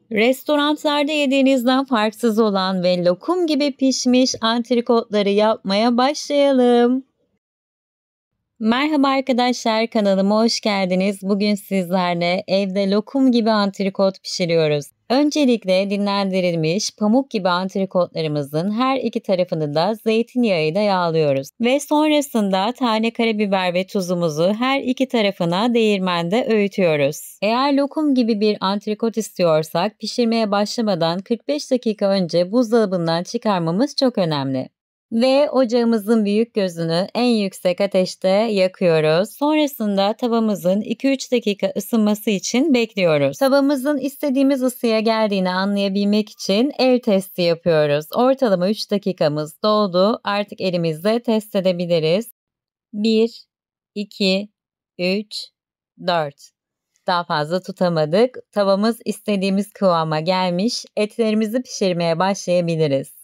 Restoranlarda yediğinizden farksız olan ve lokum gibi pişmiş antrikotları yapmaya başlayalım. Merhaba arkadaşlar, kanalıma hoş geldiniz. Bugün sizlerle evde lokum gibi antrikot pişiriyoruz. Öncelikle dinlendirilmiş pamuk gibi antrikotlarımızın her iki tarafını da zeytinyağıyla yağlıyoruz. Ve sonrasında tane karabiber ve tuzumuzu her iki tarafına değirmende öğütüyoruz. Eğer lokum gibi bir antrikot istiyorsak pişirmeye başlamadan 45 dakika önce buzdolabından çıkarmamız çok önemli. Ve ocağımızın büyük gözünü en yüksek ateşte yakıyoruz. Sonrasında tavamızın 2-3 dakika ısınması için bekliyoruz. Tavamızın istediğimiz ısıya geldiğini anlayabilmek için el testi yapıyoruz. Ortalama 3 dakikamız doldu. Artık elimizle test edebiliriz. 1, 2, 3, 4. Daha fazla tutamadık. Tavamız istediğimiz kıvama gelmiş. Etlerimizi pişirmeye başlayabiliriz.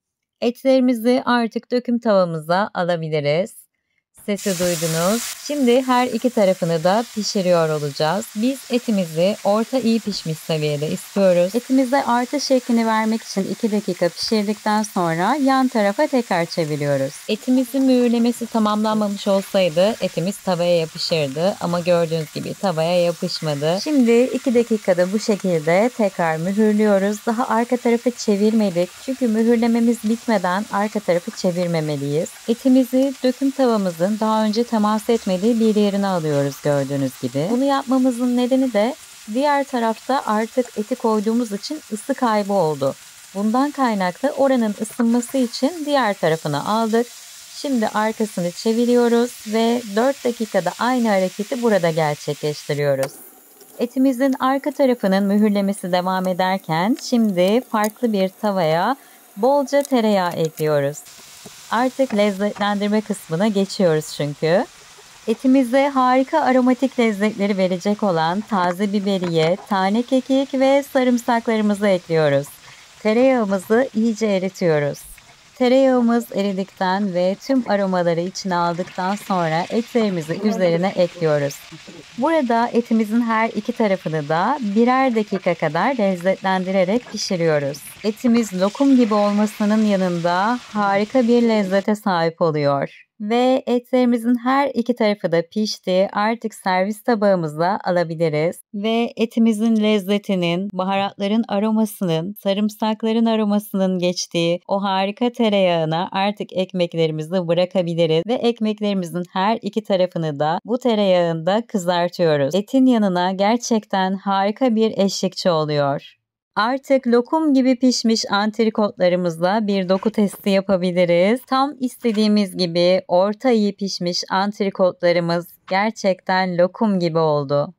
Etlerimizi artık döküm tavamıza alabiliriz. Sesi duydunuz. Şimdi her iki tarafını da pişiriyor olacağız. Biz etimizi orta iyi pişmiş seviyede istiyoruz. Etimize artı şeklini vermek için 2 dakika pişirdikten sonra yan tarafa tekrar çeviriyoruz. Etimizin mühürlemesi tamamlanmamış olsaydı etimiz tavaya yapışırdı ama gördüğünüz gibi tavaya yapışmadı. Şimdi 2 dakikada bu şekilde tekrar mühürlüyoruz. Daha arka tarafı çevirmedik. Çünkü mühürlememiz bitmeden arka tarafı çevirmemeliyiz. Etimizi döküm tavamızın daha önce temas etmediği bir yerine alıyoruz gördüğünüz gibi. Bunu yapmamızın nedeni de diğer tarafta artık eti koyduğumuz için ısı kaybı oldu. Bundan kaynaklı oranın ısınması için diğer tarafını aldık. Şimdi arkasını çeviriyoruz ve 4 dakikada aynı hareketi burada gerçekleştiriyoruz. Etimizin arka tarafının mühürlemesi devam ederken şimdi farklı bir tavaya bolca tereyağı ekliyoruz. Artık lezzetlendirme kısmına geçiyoruz çünkü. Etimize harika aromatik lezzetleri verecek olan taze biberiye, tane kekik ve sarımsaklarımızı ekliyoruz. Tereyağımızı iyice eritiyoruz. Tereyağımız eridikten ve tüm aromaları içine aldıktan sonra etlerimizi üzerine ekliyoruz. Burada etimizin her iki tarafını da birer dakika kadar lezzetlendirerek pişiriyoruz. Etimiz lokum gibi olmasının yanında harika bir lezzete sahip oluyor. Ve etlerimizin her iki tarafı da pişti. Artık servis tabağımıza alabiliriz. Ve etimizin lezzetinin, baharatların aromasının, sarımsakların aromasının geçtiği o harika tereyağına artık ekmeklerimizi bırakabiliriz. Ve ekmeklerimizin her iki tarafını da bu tereyağında kızartıyoruz. Etin yanına gerçekten harika bir eşlikçi oluyor. Artık lokum gibi pişmiş antrikotlarımızla bir doku testi yapabiliriz. Tam istediğimiz gibi orta iyi pişmiş antrikotlarımız gerçekten lokum gibi oldu.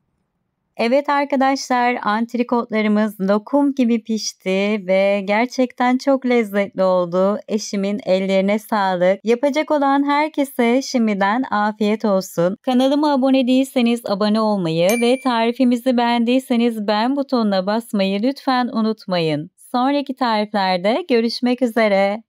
Evet arkadaşlar, antrikotlarımız lokum gibi pişti ve gerçekten çok lezzetli oldu. Eşimin ellerine sağlık. Yapacak olan herkese şimdiden afiyet olsun. Kanalıma abone değilseniz abone olmayı ve tarifimizi beğendiyseniz beğen butonuna basmayı lütfen unutmayın. Sonraki tariflerde görüşmek üzere.